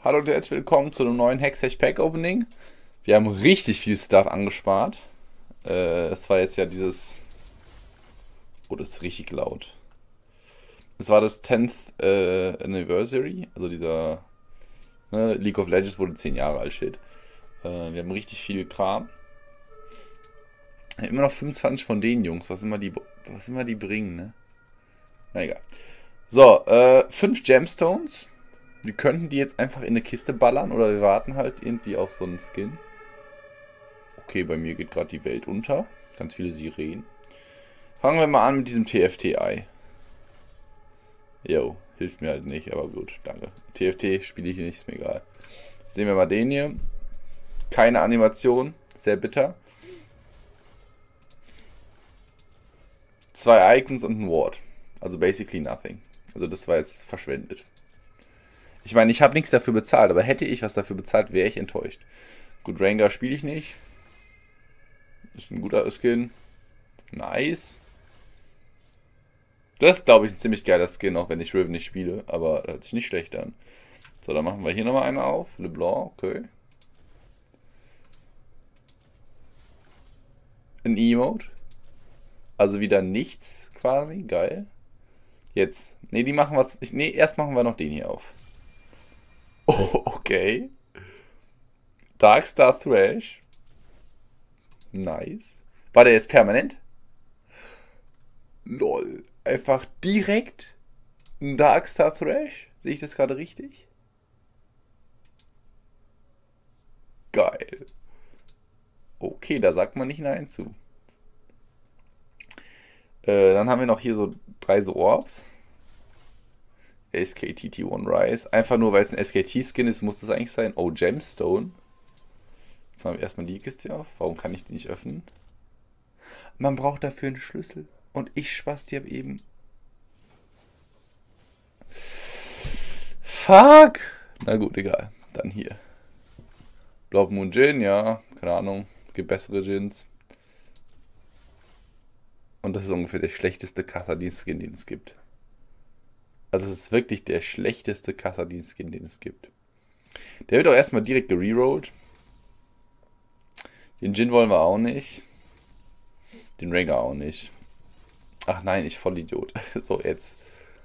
Hallo und herzlich willkommen zu einem neuen Hextech Pack Opening. Wir haben richtig viel Stuff angespart. Es war jetzt ja dieses... Oh, das ist richtig laut. Es war das 10th Anniversary, also dieser League of Legends wurde 10 Jahre alt, shit. Wir haben richtig viel Kram. Immer noch 25 von den Jungs, was immer die bringen, ne? Na egal. So, 5 Gemstones. Wir könnten die jetzt einfach in eine Kiste ballern oder wir warten halt irgendwie auf so einen Skin. Okay, bei mir geht gerade die Welt unter. Ganz viele Sirenen. Fangen wir mal an mit diesem TFT-Ei. Jo, hilft mir halt nicht, aber gut, danke. TFT spiele ich hier nicht, ist mir egal. Sehen wir mal den hier. Keine Animation, sehr bitter. 2 Icons und ein Ward. Also basically nothing. Also das war jetzt verschwendet. Ich meine, ich habe nichts dafür bezahlt, aber hätte ich was dafür bezahlt, wäre ich enttäuscht. Gut, Rengar spiele ich nicht. Ist ein guter Skin. Nice. Das ist, glaube ich, ein ziemlich geiler Skin, auch wenn ich Riven nicht spiele. Aber das hört sich nicht schlecht an. So, dann machen wir hier nochmal eine auf. LeBlanc, okay. Ein Emote. Also wieder nichts quasi. Geil. Jetzt. Ne, die machen wir. Ne, erst machen wir noch den hier auf. Oh, okay. Darkstar Thrash. Nice. War der jetzt permanent? Lol. Einfach direkt ein Darkstar Thrash? Sehe ich das gerade richtig? Geil. Okay, da sagt man nicht Nein zu. Dann haben wir noch hier so 3 so Orbs. SKTT1 Rise. Einfach nur, weil es ein SKT-Skin ist, muss das eigentlich sein. Oh, Gemstone. Jetzt machen wir erstmal die Kiste auf. Warum kann ich die nicht öffnen? Man braucht dafür einen Schlüssel. Und ich Spasti hab eben... Fuck! Na gut, egal. Dann hier. Blood Moon Gin, ja. Keine Ahnung. Gibt bessere Gins. Und das ist ungefähr der schlechteste Kassadin-Skin, den es gibt. Also es ist wirklich der schlechteste Kassadin-Skin, den es gibt. Der wird auch erstmal direkt gererollt. Den Jin wollen wir auch nicht. Den Rengar auch nicht. Ach nein, ich Vollidiot. So, jetzt.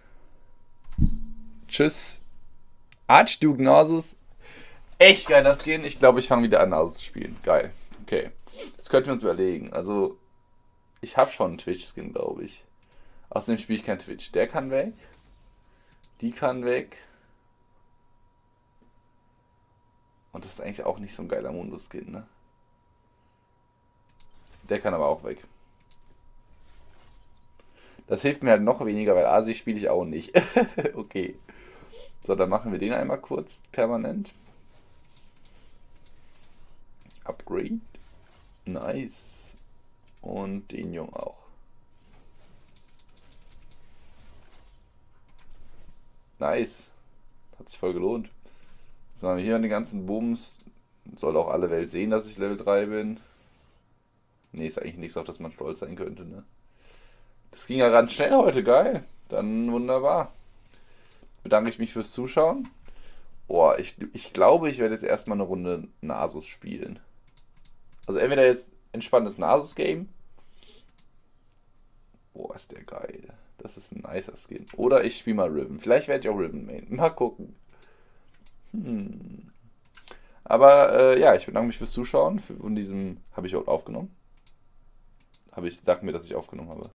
Tschüss. Archduke Nasus. Echt geil, das Skin. Ich glaube, ich fange wieder an, Nasus zu spielen. Geil. Okay. Das könnten wir uns überlegen. Also, ich habe schon einen Twitch-Skin, glaube ich. Außerdem spiele ich kein Twitch. Der kann weg. Die kann weg. Und das ist eigentlich auch nicht so ein geiler Mundo-Skin, ne? Der kann aber auch weg. Das hilft mir halt noch weniger, weil Asi spiele ich auch nicht. Okay. So, dann machen wir den einmal kurz permanent. Upgrade. Nice. Und den Jungen auch. Nice. Hat sich voll gelohnt. So, haben wir hier den ganzen Bums. Soll auch alle Welt sehen, dass ich Level 3 bin. Ne, ist eigentlich nichts, auf das man stolz sein könnte, ne? Das ging ja ganz schnell heute, geil. Dann wunderbar. Bedanke ich mich fürs Zuschauen. Boah, ich glaube, ich werde jetzt erstmal eine Runde Nasus spielen. Also entweder jetzt entspanntes Nasus-Game. Boah, ist der geil. Das ist ein nicer Skin. Oder ich spiele mal Riven. Vielleicht werde ich auch Riven main. Mal gucken. Aber ja, ich bedanke mich fürs Zuschauen. Von diesem habe ich auch aufgenommen. Sag mir, dass ich aufgenommen habe.